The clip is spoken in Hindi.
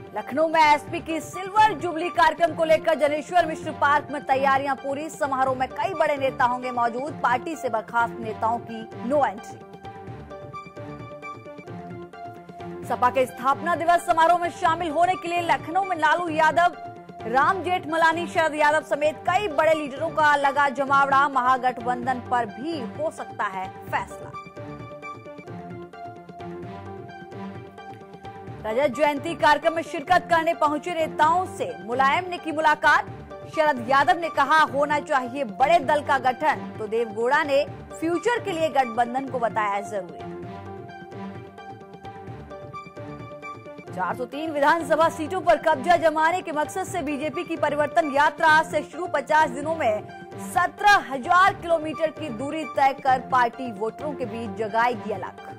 लखनऊ में एसपी की सिल्वर जुबली कार्यक्रम को लेकर जनेश्वर मिश्र पार्क में तैयारियां पूरी। समारोह में कई बड़े नेता होंगे मौजूद। पार्टी से बर्खास्त नेताओं की नो एंट्री। सपा के स्थापना दिवस समारोह में शामिल होने के लिए लखनऊ में लालू यादव, राम जेठमलानी, शरद यादव समेत कई बड़े लीडरों का लगा जमावड़ा। महागठबंधन पर भी हो सकता है फैसला। रजत जयंती कार्यक्रम में शिरकत करने पहुंचे नेताओं से मुलायम ने की मुलाकात। शरद यादव ने कहा होना चाहिए बड़े दल का गठन, तो देवगौड़ा ने फ्यूचर के लिए गठबंधन को बताया जरूरी। 403 विधानसभा सीटों पर कब्जा जमाने के मकसद से बीजेपी की परिवर्तन यात्रा आज से शुरू। 50 दिनों में 17,000 किलोमीटर की दूरी तय कर पार्टी वोटरों के बीच जगाएगी अलख।